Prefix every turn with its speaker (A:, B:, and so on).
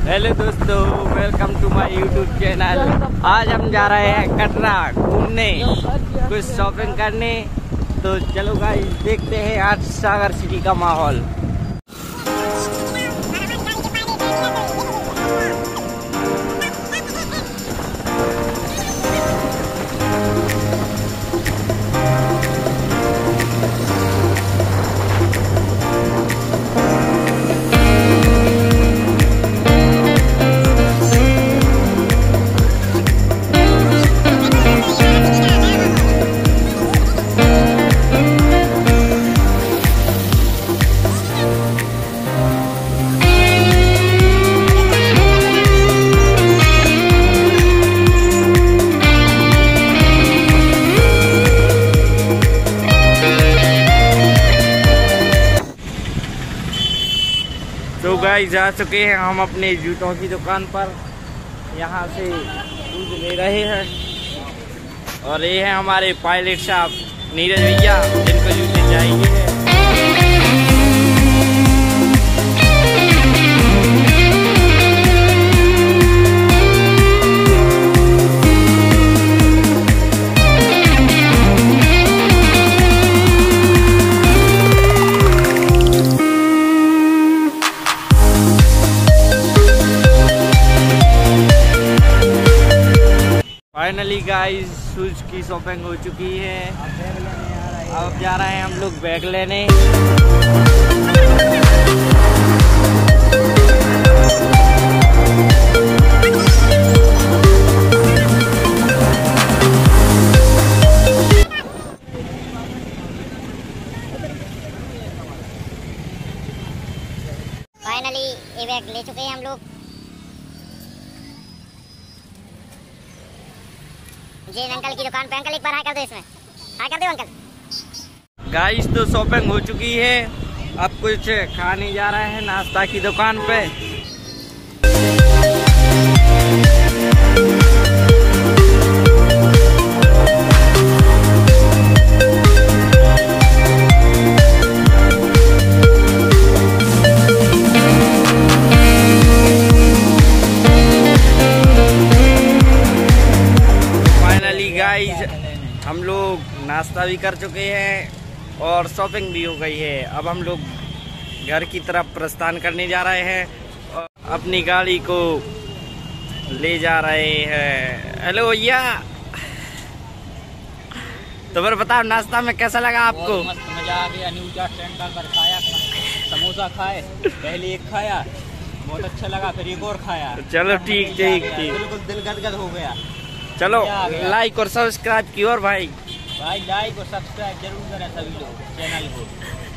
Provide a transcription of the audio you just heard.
A: Hello दोस्तों, welcome to my YouTube channel. आज हम जा रहे हैं कटरा घूमने, कुछ शॉपिंग करने। तो चलो गाइस, देखते हैं आज सागर सिटी का माहौल। तो गाइस, जा चुके हैं हम अपने जूतों की दुकान पर। यहाँ से शूज ले रहे हैं और ये है हमारे पायलट साहब नीरज भैया, जिनको जूते चाहिए। फाइनली गाइस, शूज की शॉपिंग हो चुकी है। अब जा रहे हैं हम लोग बैग लेने।
B: फाइनली ये बैग ले चुके हैं हम लोग। जी अंकल की दुकान पे। अंकल एक बार हाय कर दो, इसमें हाय कर दो अंकल।
A: गाइस, तो शॉपिंग हो चुकी है। अब कुछ खाने जा रहे हैं नाश्ता की दुकान पे। हम लोग नाश्ता भी कर चुके हैं और शॉपिंग भी हो गई है। अब हम लोग घर की तरफ प्रस्थान करने जा रहे हैं और अपनी गाड़ी को ले जा रहे हैं। हेलो भैया, तो फिर बताओ, नाश्ता में कैसा लगा आपको?
C: मस्त मजा आ गया। न्यू चाट सेंटर पर खाया, समोसा खाए। पहले एक खाया, बहुत अच्छा लगा, फिर एक और खाया।
A: चलो ठीक ठीक ठीक,
C: बिल्कुल दिल गदगद हो गया।
A: चलो लाइक और सब्सक्राइब की और भाई
C: लाइक और सब्सक्राइब जरूर करें सभी लोग चैनल को।